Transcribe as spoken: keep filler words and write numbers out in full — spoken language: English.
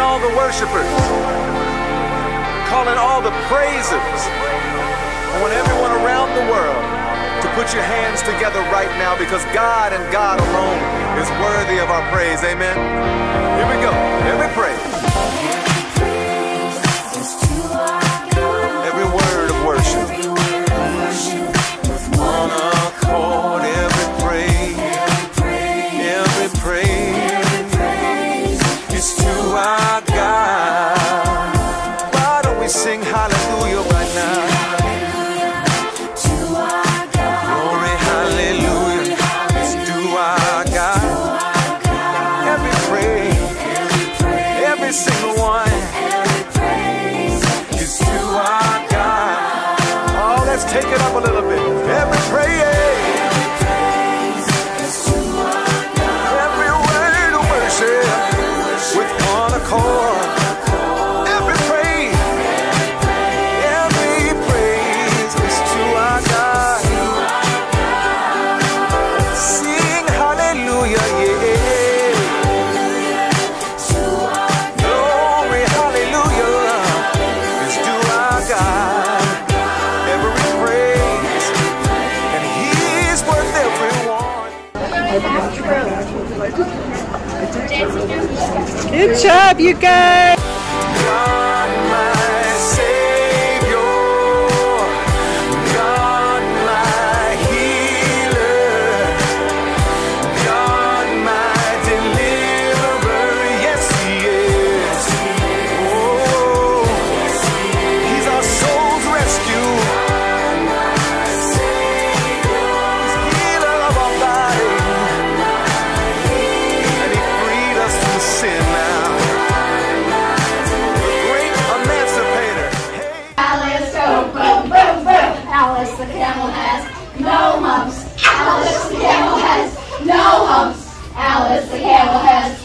all the worshipers, calling all the praisers. I want everyone around the world to put your hands together right now, because God and God alone is worthy of our praise. Amen. Here we go. Every praise. Every word of worship. One accord, every praise. Every praise is to our God. Why don't we sing hallelujah right now? Every single one is to our God. Oh, let's take it up a little bit. Every praise, every word of worship with one accord. Every praise, every praise is to our God. Sing hallelujah, yeah. Good job, you guys! God, my Savior, God, my healer, God, my deliverer, yes, He is. Oh, He's our soul's rescue. He's healer of our body. Sin now. The great emancipator. Hey. Alice, go, boom, boom, boom. Alice the camel has no humps. Alice the camel has no humps. Alice the camel has